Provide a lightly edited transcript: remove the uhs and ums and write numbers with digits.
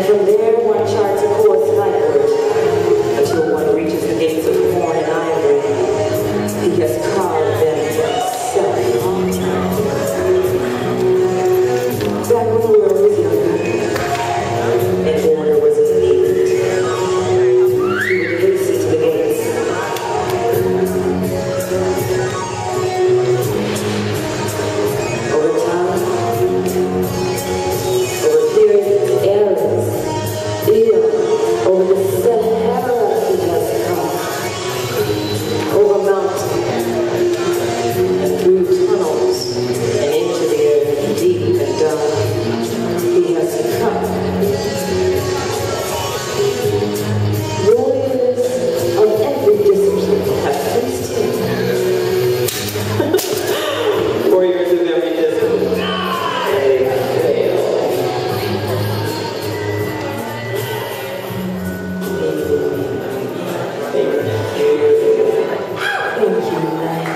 from there one charts a course skyward until one reaches the gates of corn and ivory. He has carved them himself. Back when the world was younger and order was in need, he would hasten to the gates. Over time, over periods of eras, over the Sahara he has come, over mountains and through tunnels and into the earth deep and dark. He has come. Warriors of every discipline have faced him. Warriors of every discipline. Thank you.